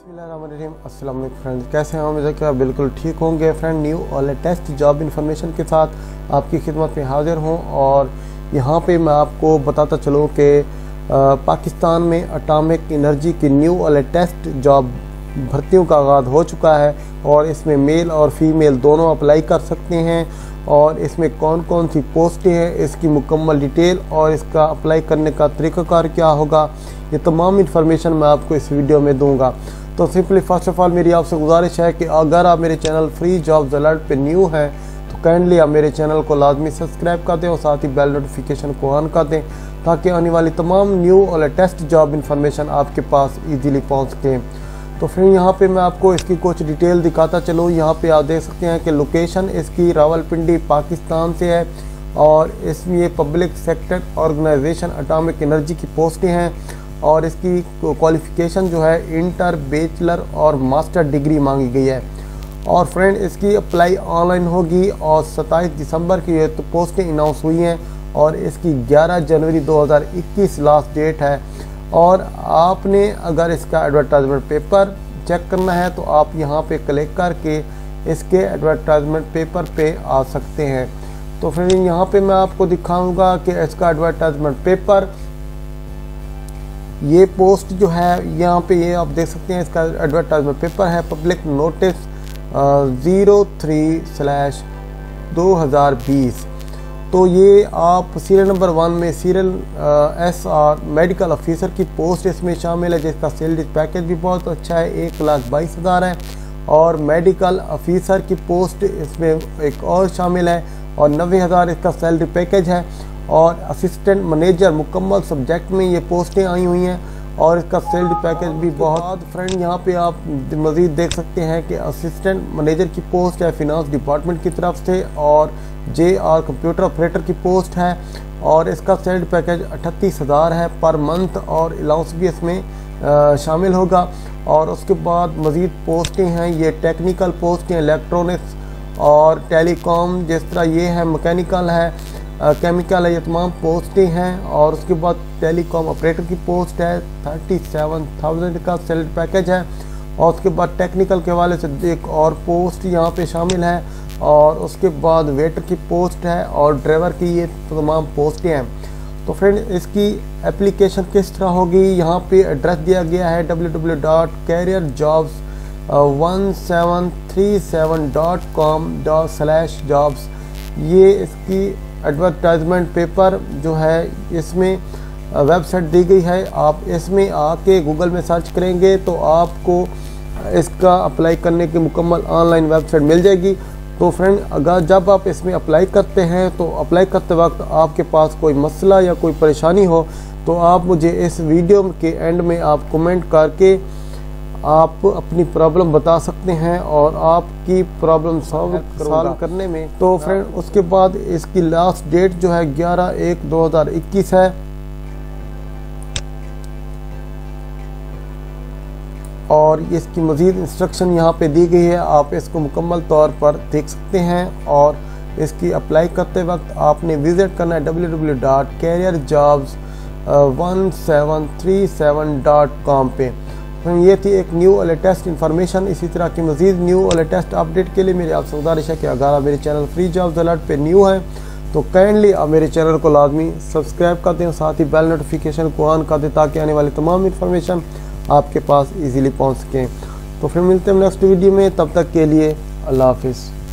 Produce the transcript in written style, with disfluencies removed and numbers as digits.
बिस्मिल्लाहिर्रहमानिर्रहीम। अस्सलाम वालेकुम फ्रेंड्स, कैसे हैं? उम्मीद है कि आप बिल्कुल ठीक होंगे। फ्रेंड, न्यू और लेटेस्ट जॉब इन्फॉर्मेशन के साथ आपकी खिदमत में हाजिर हूं और यहां पे मैं आपको बताता चलूं कि पाकिस्तान में एटॉमिक एनर्जी की न्यू और लेटेस्ट जॉब भर्तियों का आगाज़ हो चुका है और इसमें मेल और फीमेल दोनों अप्लाई कर सकते हैं और इसमें कौन कौन सी पोस्टें हैं, इसकी मुकम्मल डिटेल और इसका अप्लाई करने का तरीक़ाकार क्या होगा, ये तमाम इन्फॉर्मेशन मैं आपको इस वीडियो में दूंगा। तो सिंपली फर्स्ट ऑफ ऑल मेरी आपसे गुजारिश है कि अगर आप मेरे चैनल फ्री जॉब्स अलर्ट पे न्यू हैं तो काइंडली आप मेरे चैनल को लाजमी सब्सक्राइब कर दें और साथ ही बेल नोटिफिकेशन को ऑन कर दें ताकि आने वाली तमाम न्यू और लेटेस्ट जॉब इन्फॉर्मेशन आपके पास ईजीली पहुँच सकें। तो फिर यहाँ पे मैं आपको इसकी कुछ डिटेल दिखाता चलूँ। यहाँ पे आप देख सकते हैं कि लोकेशन इसकी रावलपिंडी पाकिस्तान से है और इसमें ये public sector organisation atomic energy की पोस्टें हैं और इसकी क्वालिफ़िकेशन जो है इंटर, बैचलर और मास्टर डिग्री मांगी गई है। और फ्रेंड, इसकी अप्लाई ऑनलाइन होगी और 27 दिसंबर की ये तो पोस्टें अनाउंस हुई हैं और इसकी 11 जनवरी 2021 लास्ट डेट है। और आपने अगर इसका एडवर्टाइजमेंट पेपर चेक करना है तो आप यहाँ पे क्लिक करके इसके एडवर्टाइजमेंट पेपर पे आ सकते हैं। तो फ्रेंड, यहाँ पे मैं आपको दिखाऊंगा कि इसका एडवर्टाइजमेंट पेपर, ये पोस्ट जो है यहाँ पे ये आप देख सकते हैं, इसका एडवर्टाइजमेंट पेपर है पब्लिक नोटिस 03/2020। तो ये आप सीरियल नंबर 1 में सीरियल SR मेडिकल ऑफिसर की पोस्ट इसमें शामिल है जिसका सैलरी पैकेज भी बहुत अच्छा है, 1,22,000 है। और मेडिकल ऑफिसर की पोस्ट इसमें एक और शामिल है और 90,000 इसका सैलरी पैकेज है। और असिस्टेंट मैनेजर मुकम्मल सब्जेक्ट में ये पोस्टें आई हुई हैं और इसका सैलरी पैकेज भी बहुत। फ्रेंड, यहाँ पे आप मज़ीद देख सकते हैं कि असिस्टेंट मैनेजर की पोस्ट है फिनांस डिपार्टमेंट की तरफ से और JR कंप्यूटर ऑपरेटर की पोस्ट है और इसका सैलरी पैकेज 38,000 है पर मंथ और अलाउंस भी इसमें शामिल होगा। और उसके बाद मज़ीद पोस्टें हैं, ये टेक्निकल पोस्टें, इलेक्ट्रॉनिक्स और टेलीकॉम, जिस तरह ये है मैकेनिकल है, केमिकल है, ये तमाम पोस्टें हैं। और उसके बाद टेलीकॉम ऑपरेटर की पोस्ट है, 37,000 का सैलरी पैकेज है। और उसके बाद टेक्निकल के हवाले से एक और पोस्ट यहाँ पे शामिल है और उसके बाद वेटर की पोस्ट है और ड्राइवर की, ये तमाम पोस्टें हैं। तो फ्रेंड, इसकी एप्लीकेशन किस तरह होगी, यहाँ पे एड्रेस दिया गया है www.careerjobs1737.com/jobs। ये इसकी एडवर्टाइजमेंट पेपर जो है इसमें वेबसाइट दी गई है। आप इसमें आके गूगल में सर्च करेंगे तो आपको इसका अप्लाई करने की मुकम्मल ऑनलाइन वेबसाइट मिल जाएगी। तो फ्रेंड, अगर जब आप इसमें अप्लाई करते हैं तो अप्लाई करते वक्त आपके पास कोई मसला या कोई परेशानी हो तो आप मुझे इस वीडियो के एंड में आप कमेंट करके आप अपनी प्रॉब्लम बता सकते हैं और आपकी प्रॉब्लम सॉल्व करने में। तो फ्रेंड, उसके बाद इसकी लास्ट डेट जो है 11/1/2021 है और इसकी मज़ीद इंस्ट्रक्शन यहाँ पे दी गई है, आप इसको मुकम्मल तौर पर देख सकते हैं। और इसकी अप्लाई करते वक्त आपने विज़िट करना है www.careerjobs1737.com पे। ये थी एक न्यू और लेटेस्ट इन्फॉर्मेशन। इसी तरह की मज़ीद न्यू और लेटेस्ट अपडेट के लिए मेरी आपसे गुजारिश है कि अगर आप मेरे चैनल फ्री जॉब्स अलर्ट पे न्यू हैं तो काइंडली आप मेरे चैनल को लाजमी सब्सक्राइब कर दें और साथ ही बेल नोटिफिकेशन को ऑन कर दें ताकि आने वाली तमाम इन्फॉर्मेशन आपके पास इजीली पहुंच सकें। तो फिर मिलते हैं नेक्स्ट वीडियो में, तब तक के लिए अल्लाह हाफिज़।